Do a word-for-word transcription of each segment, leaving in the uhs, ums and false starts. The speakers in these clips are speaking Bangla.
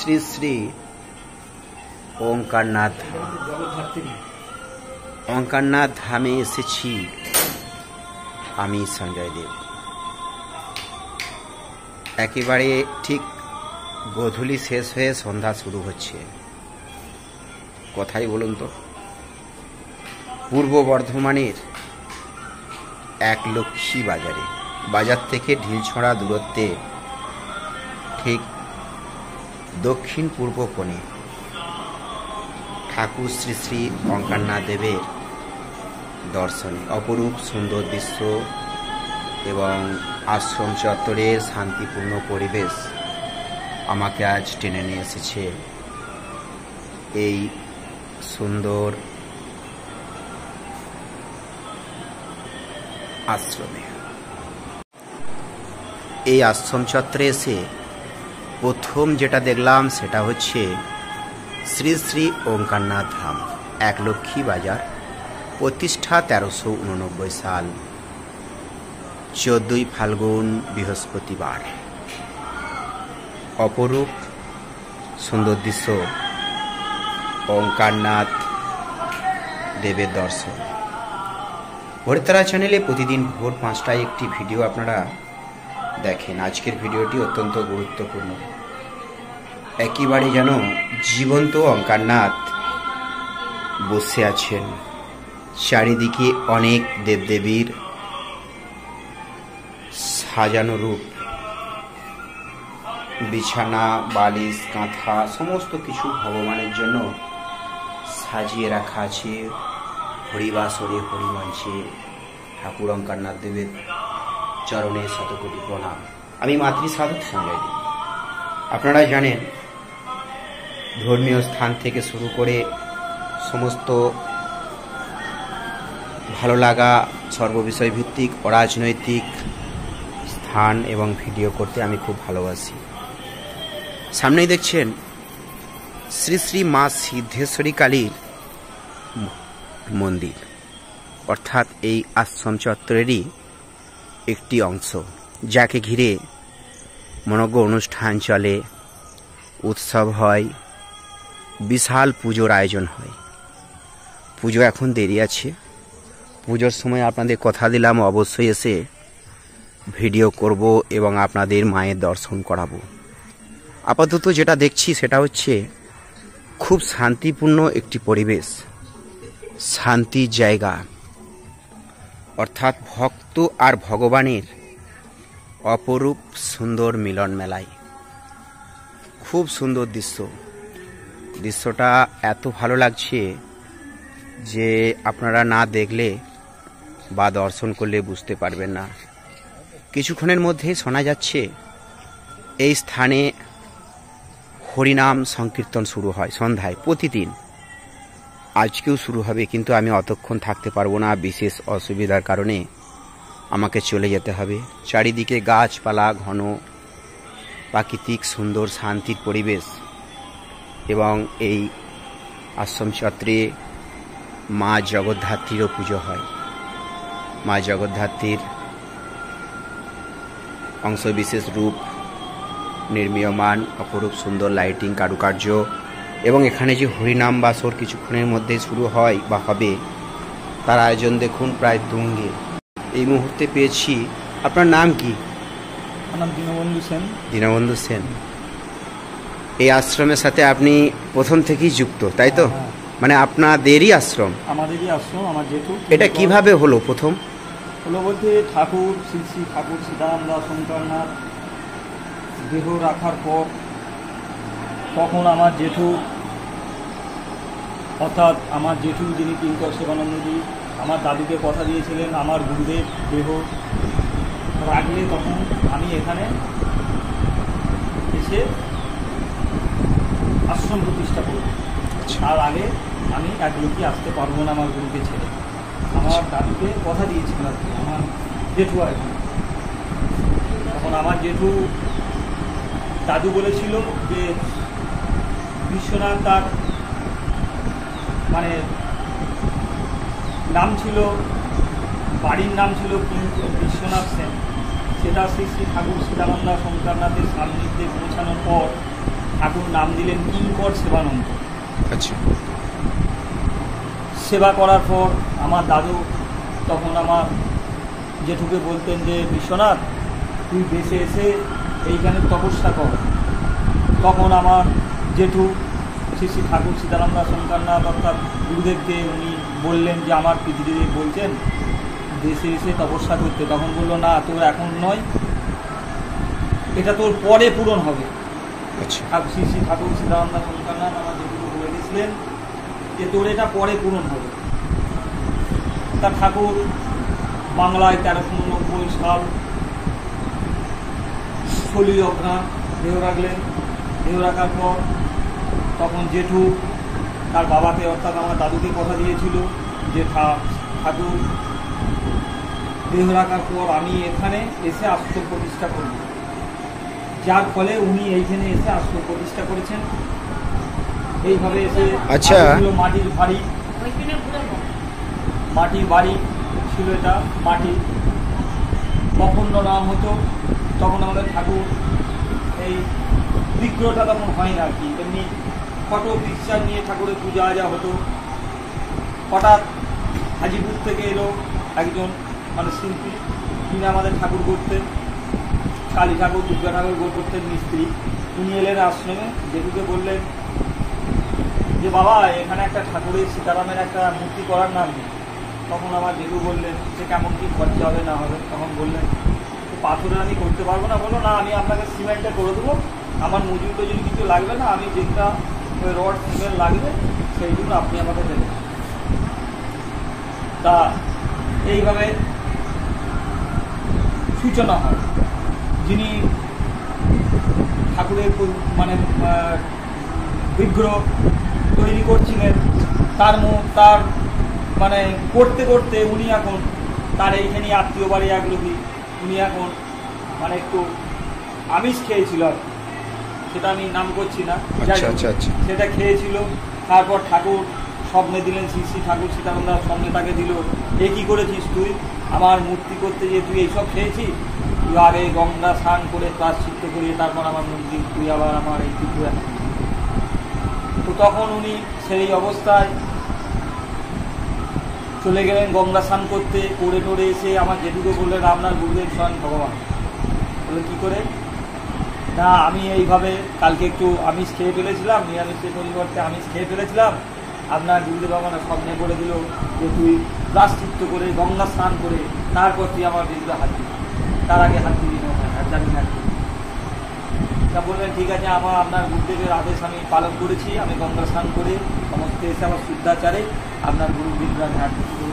শ্রী শ্রী ওঙ্কারনাথ ওঙ্কারনাথ ধামে এসেছি আমি সঞ্জয় দেব। একেবারে ঠিক গোধূলি শেষ হয়ে সন্ধ্যা শুরু হচ্ছে। কথাই বলুন তো, পূর্ব বর্ধমানের এক লক্ষ্মী বাজারে, বাজার থেকে ঢিলছড়া দূরত্বে ঠিক দক্ষিণ পূর্ব কোণে ঠাকুর শ্রী শ্রী ওঙ্কারনাথ দেবের দর্শনে অপরূপ সুন্দর দৃশ্য এবং আশ্রম চত্বরের শান্তিপূর্ণ পরিবেশ আমাকে আজ টেনে নিয়ে এসেছে এই সুন্দর আশ্রমে। এই আশ্রম চত্বরে এসে প্রথম যেটা দেখলাম সেটা হচ্ছে শ্রী শ্রী ওঙ্কারনাথ ধাম, এক লক্ষ্মী বাজার, প্রতিষ্ঠা তেরোশো উননব্বই সাল, চোদ্দই ফাল্গুন বৃহস্পতিবার। অপরূপ সুন্দর দৃশ্য, ওঙ্কারনাথ দেবের দর্শন। ভোরতারা চ্যানেলে প্রতিদিন ভোর পাঁচটায় একটি ভিডিও আপনারা দেখেন। আজকের ভিডিওটি অত্যন্ত গুরুত্বপূর্ণ। একেবারে যেন জীবন্ত ওঙ্কারনাথ বসে আছেন। চারিদিকে অনেক দেবদেবীর সাজানো রূপ, বিছানা, বালিশ, কাঁথা সমস্ত কিছু ভগবানের জন্য সাজিয়ে রাখা আছে। হরিবাসরে হরিমঞ্চে ঠাকুর ওঙ্কারনাথ দেবের চরণে শতকোটি প্রণাম। আমি মাতৃ সাধক সঞ্জয় দেব। আপনারা জানেন, ধর্মীয় স্থান থেকে শুরু করে সমস্ত ভালো লাগা সর্ববিষয় ভিত্তিক অরাজনৈতিক স্থান এবং ভিডিও করতে আমি খুব ভালোবাসি। সামনেই দেখছেন শ্রী শ্রী মা সিদ্ধেশ্বরী কালীর মন্দির, অর্থাৎ এই আশ্রম চত্বরেরই একটি অংশ, যাকে ঘিরে মনোজ্ঞ অনুষ্ঠান চলে, উৎসব হয়, বিশাল পুজোর আয়োজন হয়। পুজো এখন দেরি আছে, পুজোর সময় আপনাদের কথা দিলাম অবশ্যই এসে ভিডিও করব এবং আপনাদের মায়ের দর্শন করাবো। আপাতত যেটা দেখছি সেটা হচ্ছে খুব শান্তিপূর্ণ একটি পরিবেশ, শান্তির জায়গা, অর্থাৎ ভক্ত আর ভগবানের অপরূপ সুন্দর মিলন মেলায়। খুব সুন্দর দৃশ্য, দৃশ্যটা এত ভালো লাগছে যে আপনারা না দেখলে বা দর্শন করলে বুঝতে পারবেন না। কিছুক্ষণের মধ্যেই শোনা যাচ্ছে এই স্থানে হরিনাম সংকীর্তন শুরু হয় সন্ধ্যায় প্রতিদিন। আজকেও শুরু হবে, কিন্তু আমি অতক্ষণ থাকতে পারবো না, বিশেষ অসুবিধার কারণে আমাকে চলে যেতে হবে। চারিদিকে গাছপালা, ঘন প্রাকৃতিক সুন্দর শান্তির পরিবেশ এবং এই আশ্রম চত্বরে মা জগদ্ধাত্রীরও পুজো হয়। মা জগদ্ধাত্রীর অংশবিশেষ রূপ নির্মীয়মান, অপরূপ সুন্দর লাইটিং, কারুকার্য এবং এখানে যে হরিনাম বাসর কিছুক্ষণের মধ্যে শুরু হয় বা হবে, তার আয়োজন দেখুন প্রায় তুঙ্গে। এই মুহূর্তে পেয়েছি। আপনার নাম কি? আমার নাম দীনবন্ধু সেন। দীনবন্ধু সেন। এই আশ্রমের সাথে আপনি প্রথম থেকেই যুক্ত, তাই তো? হ্যাঁ। মানে আপনাদেরই আশ্রম? আমাদেরই আশ্রম, আমার জেঠু। এটা কিভাবে হলো? প্রথম হলো বলতে ঠাকুর শ্রী শ্রী ঠাকুর সীতারাম দাস ওঙ্কারনাথ দেহ রাখার পর তখন আমার জেঠু, অর্থাৎ আমার জেঠু যিনি কিঙ্কর শিবানন্দজি, আমার দাদুকে কথা দিয়েছিলেন আমার গুরুদেব দেহ রাখলে তখন আমি এখানে এসে আশ্রম প্রতিষ্ঠা করব। তার আগে আমি এক লোকই আসতে পারবো না আমার গুরুকে ছেড়ে। আমার দাদুকে কথা দিয়েছিল আর কি, আমার জেঠু আর কি। তখন আমার জেঠু দাদু বলেছিল যে বিশ্বনাথ, তার মানে নাম ছিল, বাড়ির নাম ছিল বিশ্বনাথ সেন, সেটা শ্রী শ্রী ঠাকুর সীতারাম দাস ওঙ্কারনাথের সান্নিধ্যে পৌঁছানোর পর ঠাকুর নাম দিলেন কিঙ্কর সেবানন্দ। আচ্ছা। সেবা করার পর আমার দাদু তখন আমার জেঠুকে বলতেন যে বিশ্বনাথ তুই দেশে এসে এইখানে তপস্যা কর। তখন আমার জেঠু শ্রী শ্রী ঠাকুর সীতারাম দাস শঙ্করনাথ অর্থাৎ গুরুদেবকে উনি বললেন যে আমার পিতৃদেব বলছেন দেশে এসে তপস্যা করতে। তখন বললো না, তোর এখন নয়, এটা তোর পরে পূরণ হবে। আচ্ছা। শ্রী শ্রী ঠাকুর সীতারাম দাস শঙ্করনাথ আমার জেঠুকে বলে দিয়েছিলেন যে তোর এটা পরে পূরণ হবে। তা ঠাকুর বাংলায় তেরোশো উননব্বই সাল ষোলোই অঘ্রাণ দেহ রাখলেন। দেহ রাখার পর তখন জেঠু তার বাবাকে অর্থাৎ আমার দাদুকে কথা দিয়েছিল যে ঠাকুর দেহ রাখার পর আমি এখানে এসে আশ্রম প্রতিষ্ঠা করব, যার ফলে উনি এইখানে এসে আশ্রম প্রতিষ্ঠা করেছেন। এইভাবে এসে আচ্ছা মাটির বাড়ি, মাটির বাড়ি ছিল, এটা মাটি অপূর্ণ নাম হতো। তখন আমাদের ঠাকুর এই বিগ্রহটা তখন হয় না আর কি, এমনি ফটো পিকচার নিয়ে ঠাকুরের পূজা আজা হতো। হঠাৎ হাজিপুর থেকে এলো একজন মানে শিল্পী, তিনি আমাদের ঠাকুর করতেন, কালী ঠাকুর দুর্গা ঠাকুর গোল করতেন মিস্ত্রি। উনি এলেন আশ্রমে, জেঠুকে বললেন যে বাবা এখানে একটা ঠাকুরের সীতারামের একটা মূর্তি করার নাম নেই। তখন আমার জেঠু বললেন যে কেমন কী খরচা হবে না হবে। তখন বললেন পাথরের আমি করতে পারবো না। বললো না, আমি আপনাকে সিমেন্টে করে দেবো, আমার মজুরিতে যদি কিছু লাগবে না, আমি যেটা ওই রড সিমেন্ট লাগবে সেই জন্য আপনি আমাকে দেবেন। তা এইভাবে সূচনা হয়। যিনি ঠাকুরের মানে বিগ্রহ তৈরি করছিলেন তার মুখ তার মানে করতে করতে উনি এখন তার এইখানে আত্মীয় বাড়ি একলুকি উনি এখন মানে একটু আমিষ খেয়েছিল, সেটা আমি নাম করছি না, সেটা খেয়েছিল। তারপর ঠাকুর স্বপ্নে দিলেন, শ্রী শ্রী ঠাকুর সীতারাম দাস স্বপ্নে তাকে দিল, এ কী করেছিস তুই, আমার মূর্তি করতে গিয়ে তুই এইসব খেয়েছিস, তুই আগে গঙ্গা স্নান করে প্রায়শ্চিত্ত করিয়ে তারপর আমার মূর্তি তুই আবার আমার এই তুই। তো তখন উনি সেই অবস্থায় চলে গেলেন গঙ্গা স্নান করতে, করে টোরে এসে আমার জেঠুকে বললেন আপনার গুরুদেব স্বয়ং ভগবান। বলে কী করে? না আমি এইভাবে কালকে একটু আমিষ খেয়ে ফেলেছিলাম, নিরামিষের পরিবর্তে আমিষ খেয়ে ফেলেছিলাম, আপনার গুরুদেব আমার স্বপ্নে করে দিল যে তুই প্রায়শ্চিত্ত করে গঙ্গা স্নান করে তারপর তুই আমার বিরুদ্ধে হাত দিবি, তার আগে হাত দিবি না, হাত জানি হাত দিবি। তা বললেন ঠিক আছে, আমার আপনার গুরুদেবের আদেশ আমি পালন করেছি, আমি গঙ্গা স্নান করে সমস্ত এসে আমার শুদ্ধাচারে আপনার গুরুর বিগ্রহ হাত দিচ্ছি।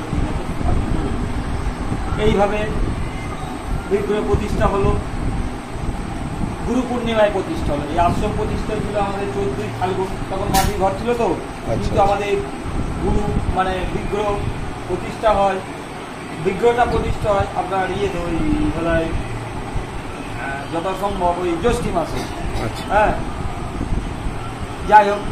এইভাবে বিগ্রহ প্রতিষ্ঠা হলো, গুরু পূর্ণিমায় প্রতিষ্ঠা হলো। এই আশ্রম প্রতিষ্ঠা ছিল আমাদের চৌধুরী ফাল্গুন, তখন মাটির ঘর ছিল তো, কিন্তু আমাদের গুরু মানে বিগ্রহ প্রতিষ্ঠা হয়, বিগ্রহটা প্রতিষ্ঠা হয় আপনার ইয়েতে ওই বেলায় যথাসম্ভব ওই জ্যৈষ্ঠী মাসে। হ্যাঁ, যাই হোক,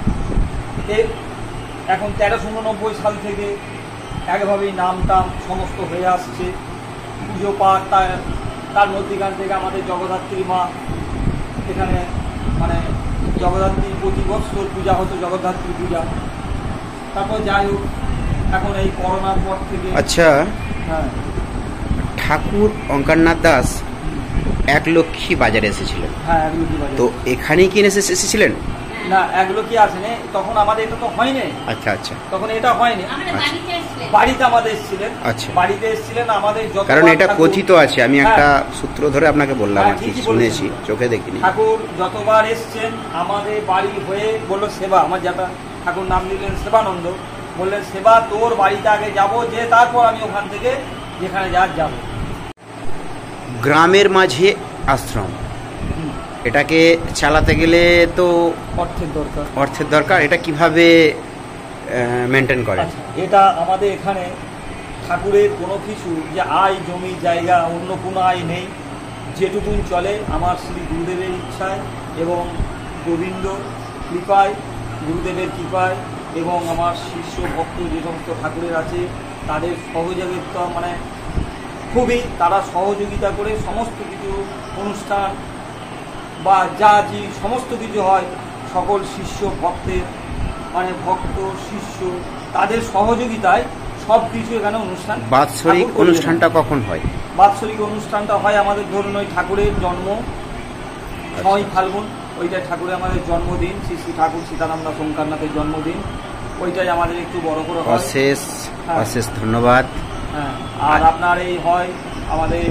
এখন তেরোশো উননব্বই সাল থেকে একভাবেই নাম টাম সমস্ত হয়ে আসছে, পুজো পাঠ। তার তার মধ্যিখান থেকে আমাদের জগদ্ধাত্রী মা, এখানে মানে জগদ্ধাত্রী প্রতি বছর পূজা হতো, জগদ্ধাত্রী পূজা। তারপর যাই হোক, এখন এই করোনার পর থেকে। আচ্ছা, হ্যাঁ, ঠাকুর অঙ্কারনাথ দাস এক লক্ষ্মী বাজারে এসেছিলেন। হ্যাঁ, এক লক্ষ্মী বাজার। তো এখানেই কি এসেছিলেন? না, এগুলো কি আসেনি তখন, আমাদের এটা তো হয়নি। আচ্ছা আচ্ছা, তখন এটা হয়নি, বাড়িতে আমাদের এসেছিলেন। আচ্ছা, বাড়িতে এসেছিলেন আমাদের, কারণ এটা কথিত আছে, আমি একটা সূত্র ধরে আপনাকে বললাম, আর কি শুনেছি, চোখে দেখিনি। ঠাকুর যতবার এসছেন আমাদের বাড়ি হয়ে বললো সেবা, আমার যেটা ঠাকুর নাম দিলেন সেবানন্দ, বললেন সেবা তোর বাড়িতে আগে যাব, যে তারপর আমি ওখান থেকে যেখানে যার যাব। গ্রামের মাঝে আশ্রম, এটাকে চালাতে গেলে তো অর্থের দরকার, অর্থের দরকার। এটা কিভাবে মেনটেন করে? এটা আমাদের এখানে ঠাকুরের কোনো কিছু যে আয় জমি জায়গা অন্য কোনো আয় নেই, যেটুকুন চলে আমার শ্রী গুরুদেবের ইচ্ছায় এবং গোবিন্দ কৃপায়, গুরুদেবের কৃপায় এবং আমার শিষ্য ভক্ত যে সমস্ত ঠাকুরের আছে তাদের সহযোগিতা, মানে খুবই তারা সহযোগিতা করে সমস্ত কিছু অনুষ্ঠান বা যা যে সমস্ত কিছু হয় সকল শিষ্য ভক্তের মানে ভক্ত শিষ্য তাদের সহযোগিতায় সব কিছু এখানে অনুষ্ঠান। বাৎসরিক অনুষ্ঠানটা কখন হয়? বাৎসরিক অনুষ্ঠানটা হয় আমাদের ধরুন ওই ঠাকুরের জন্ম ছয় ফাল্গুন, ওইটাই ঠাকুরের আমাদের জন্মদিন, শ্রী শ্রী ঠাকুর সীতারাম দাস ওঙ্কারনাথের জন্মদিন, ওইটাই আমাদের একটু বড় করে হয়। অশেষ অশেষ ধন্যবাদ। হ্যাঁ, আর আপনার এই হয় আমাদের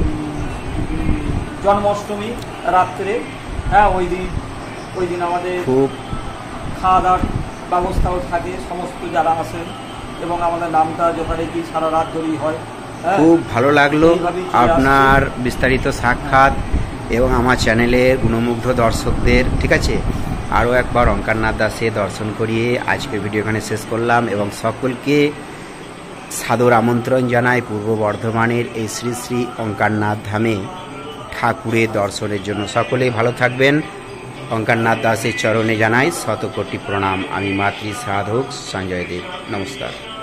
জন্মাষ্টমী রাত্রে, হ্যাঁ ওই দিন ওই দিন আমাদের খুব খাওয়া দাওয়ার ব্যবস্থাও থাকে সমস্ত যারা আসেন, এবং আমাদের নামটা যথারীতি সারা রাত ধরেই হয়। খুব ভালো লাগলো আপনার বিস্তারিত সাক্ষাৎ এবং আমার চ্যানেলের গুণমুগ্ধ দর্শকদের। ঠিক আছে, আরও একবার ওঙ্কারনাথ দাসে দর্শন করিয়ে আজকের ভিডিও এখানে শেষ করলাম এবং সকলকে সাদর আমন্ত্রণ জানাই পূর্ব বর্ধমানের এই শ্রী শ্রী ওঙ্কারনাথ ধামে ঠাকুরের দর্শনের জন্য। সকলেই ভালো থাকবেন। ওঙ্কারনাথ দাসের চরণে জানাই শতকোটি প্রণাম। আমি মাতৃ সাধক সঞ্জয় দেব। নমস্কার।